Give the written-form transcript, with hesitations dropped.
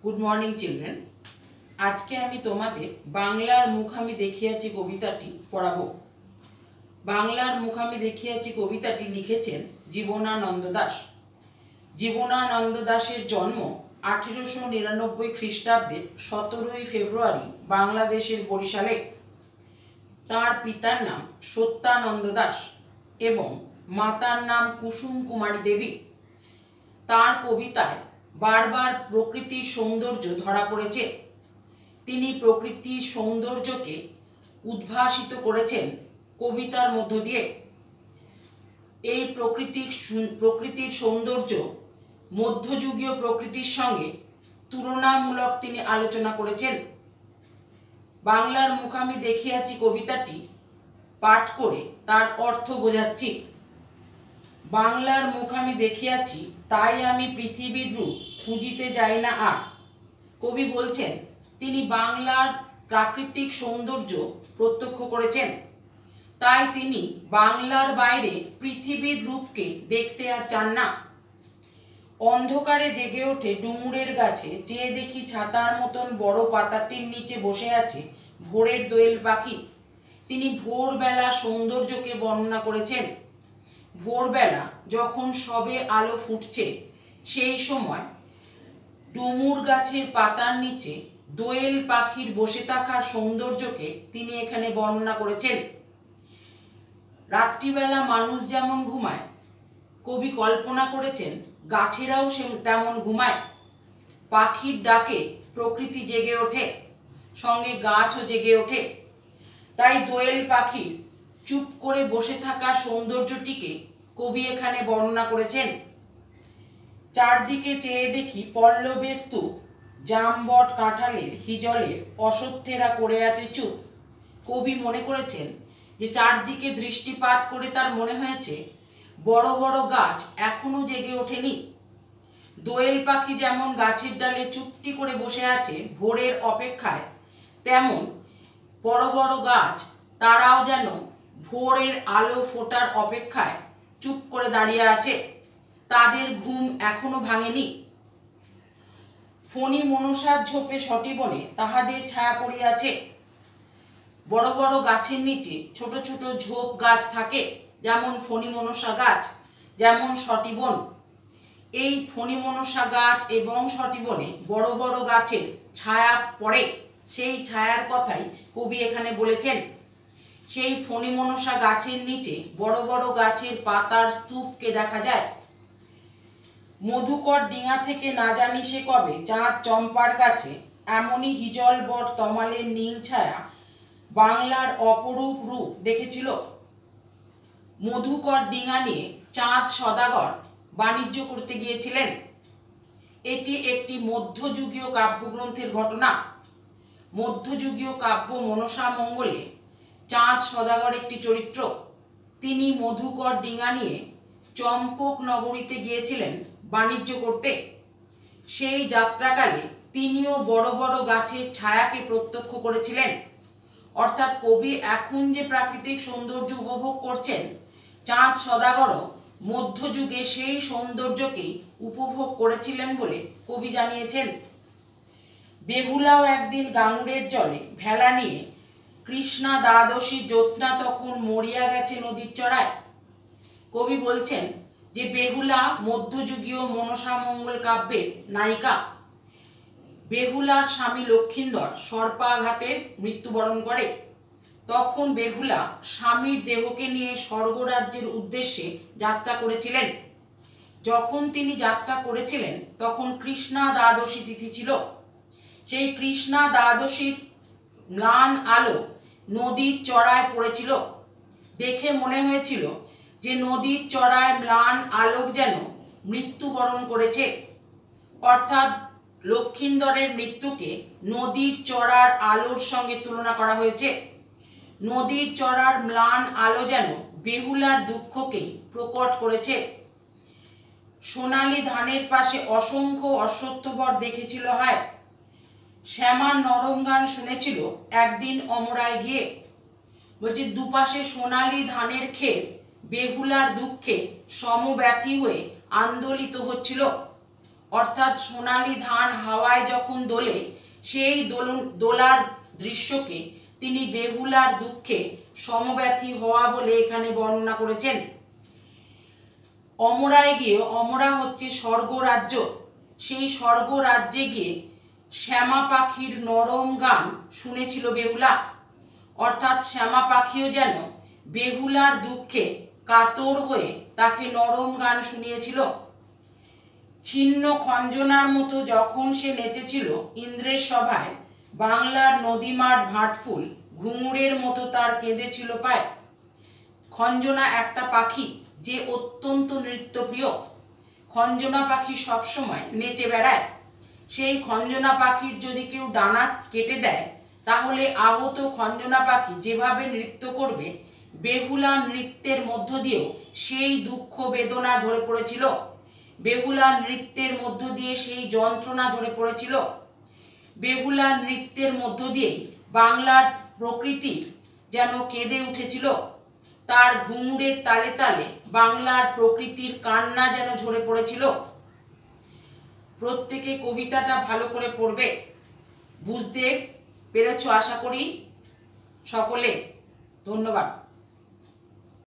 Good morning children. आज के आमी तोमादेर बांगलार मुख आमी देखियाछि कविताटी पढ़ाबो। बांगलार मुख आमी देखियाछि कविताटी लिखेछेन जीवनानंद दास। जीवनानंद दासेर जन्म 1899 ख्रिस्टाब्दे 17 फेब्रुआरी बांग्लादेशेर बरिशाले। तार पितार नाम सत्यानंद दास एवं मातार नाम कुसुम कुमारी देवी। तार कविताय बार बार प्रकृतिर सौंदर्य धरा पड़ेছে। তিনি प्रकृतिर सौंदर्यके उद्भासित करेছেন कवितार मध्य दिए। এই प्रकृतिर सौंदर्य मध्ययुगीय प्रकृतिर संगे तुलनामूलक তিনি आलोचना करेছেন। बांगलार मुख आमी देखियाछि कविताटी पाठ करे तार अर्थ बोझाচ্ছি। बांगलार मुख आमी देखियाछि ताई आमी पृथिवीर रूप खुঁজিতে যাই না আর। कवि बोलছেন তিনি বাংলার প্রাকৃতিক সৌন্দর্য প্রত্যক্ষ করেছেন, তাই তিনি বাংলার বাইরে পৃথিবীর রূপকে দেখতে আর চান না। অন্ধকারে জেগে ওঠে ডুমুরের গাছে, চেয়ে দেখি ছাতার মতন বড় পাতাটির নিচে বসে আছে ভোরের দোয়েল পাখি। তিনি ভোরবেলা সৌন্দর্যকে বর্ণনা করেছেন। ভোরবেলা যখন সবে আলো ফুটছে সেই সময় ডুমুর গাছের পাতার নিচে দোয়েল পাখির বসে থাকার সৌন্দর্যকে তিনি এখানে বর্ণনা করেছেন। রাত্রিবেলা মানুষ যেমন ঘুমায়, কবি কল্পনা করেছেন গাছেরাও তেমন ঘুমায়। পাখির ডাকে প্রকৃতি জেগে ওঠে, সঙ্গে গাছও জেগে ওঠে। তাই দোয়েল পাখির চুপ করে বসে থাকার সৌন্দর্যটিকে কবি এখানে বর্ণনা করেছেন। চারদিকে চেয়ে দেখি পল্লবে স্তূপ, জামবট কাঁঠালের হিজলের অশ্বত্থেরা করে আছে চুপ। কবি মনে করেছেন যে চারদিকে দৃষ্টিপাত করে তার মনে হয়েছে বড় বড় গাছ এখনো জেগে ওঠেনি। দোয়েল পাখি যেমন গাছের ডালে চুপটি করে বসে আছে ভোরের অপেক্ষায়, তেমন বড় বড় গাছ তারাও যেন ভোরের আলো ফোটার অপেক্ষায় চুপ করে দাঁড়িয়ে আছে। তাদের ঘুম এখনো ভাঙেনি। ফণি মনসার ঝোপে সটিবনে তাহাদের ছায়া পড়িয়াছে। বড় বড় গাছের নিচে ছোট ছোট ঝোপ গাছ থাকে, যেমন ফণি মনসা গাছ, যেমন সটিবন। এই ফণি মনসা গাছ এবং সটিবনে বড় বড় গাছের ছায়া পড়ে, সেই ছায়ার কথাই কবি এখানে বলেছেন। সেই ফণি মনসা গাছের নিচে বড় বড় গাছের পাতার স্তূপকে দেখা যায়। মধুকর ডিঙা থেকে না জানি সে কবে চাঁদ চম্পার কাছে, এমনই হিজল বট তমালের নীল ছায়া বাংলার অপরূপ রূপ দেখেছিল। মধুকর ডিঙা নিয়ে চাঁদ সদাগর বাণিজ্য করতে গিয়েছিলেন। এটি একটি মধ্যযুগীয় কাব্যগ্রন্থের ঘটনা। মধ্যযুগীয় কাব্য মনসা মঙ্গলে চাঁদ সদাগর একটি চরিত্র। তিনি মধুকর ডিঙা নিয়ে চম্পক নগরীতে গিয়েছিলেন বাণিজ্য করতে। সেই যাত্রাকালে তিনিও বড় বড় গাছের ছায়াকে প্রত্যক্ষ করেছিলেন। অর্থাৎ কবি এখন যে প্রাকৃতিক সৌন্দর্য উপভোগ করছেন, চাঁদ সদাগরও মধ্যযুগে সেই সৌন্দর্যকেই উপভোগ করেছিলেন বলে কবি জানিয়েছেন। বেহুলাও একদিন গাঙুরের জলে ভেলা নিয়ে, কৃষ্ণা দ্বাদশী জ্যোৎস্না তখন মরিয়া গেছে নদীর চড়ায়। কবি বলছেন যে বেহুলা মধ্যযুগীয় মনসা মঙ্গল কাব্যের নায়িকা। বেহুলার স্বামী লক্ষিন্দর সর্পাঘাতে মৃত্যুবরণ করে। তখন বেহুলা স্বামীর দেহকে নিয়ে স্বর্গরাজ্যের উদ্দেশ্যে যাত্রা করেছিলেন। যখন তিনি যাত্রা করেছিলেন তখন কৃষ্ণা দ্বাদশী তিথি ছিল। সেই কৃষ্ণা দ্বাদশীর ম্লান আলো নদীর চড়ায় পড়েছিল। দেখে মনে হয়েছিল যে নদীর চড়ায় ম্লান আলোক যেন মৃত্যুবরণ করেছে। অর্থাৎ লক্ষিন্দরের মৃত্যুকে নদীর চড়ার আলোর সঙ্গে তুলনা করা হয়েছে। নদীর চড়ার ম্লান আলো যেন বেহুলার দুঃখকেই প্রকট করেছে। সোনালি ধানের পাশে অসংখ্য অশ্বত্থবট দেখেছিল হায়। শ্যামার নরম গান শুনেছিল একদিন অমরায় গিয়ে। বলছে দুপাশে সোনালি ধানের ক্ষেত বেহুলার দুঃখে সমব্যথী হয়ে আন্দোলিত হচ্ছিল। অর্থাৎ সোনালি ধান হাওয়ায় যখন দোলে সেই দোলার দৃশ্যকে তিনি বেহুলার দুঃখে সমব্যথী হওয়া বলে এখানে বর্ণনা করেছেন। অমরায় গিয়ে, অমরা হচ্ছে স্বর্গরাজ্য, সেই স্বর্গরাজ্যে গিয়ে শ্যামা পাখির নরম গান শুনেছিল বেহুলা। অর্থাৎ শ্যামা পাখিও যেন বেহুলার দুঃখে কাতর হয়ে তাকে নরম গান শুনিয়েছিল। ছিন্ন খঞ্জনার মতো যখন সে নেচেছিল ইন্দ্রের সভায়, বাংলার নদীমাঠ ভাটফুল ঘুঙুরের মতো তার কেঁদেছিল পায়। খঞ্জনা একটা পাখি যে অত্যন্ত নৃত্যপ্রিয়। খঞ্জনা পাখি সবসময় নেচে বেড়ায়। সেই খঞ্জনা পাখির যদি কেউ ডানা কেটে দেয়, তাহলে আহত খঞ্জনা পাখি যেভাবে নৃত্য করবে, বেহুলা নৃত্যের মধ্য দিয়েও সেই দুঃখ বেদনা ঝরে পড়েছিল। বেহুলা নৃত্যের মধ্য দিয়ে সেই যন্ত্রণা ঝরে পড়েছিল। বেহুলা নৃত্যের মধ্য দিয়েই বাংলার প্রকৃতির যেন কেঁদে উঠেছিল। তার ঘুঙুরের তালে তালে বাংলার প্রকৃতির কান্না যেন ঝরে পড়েছিল। প্রত্যেকে কবিতাটা ভালো করে পড়বে। বুঝতে পেরেছো আশা করি সকলে। ধন্যবাদ।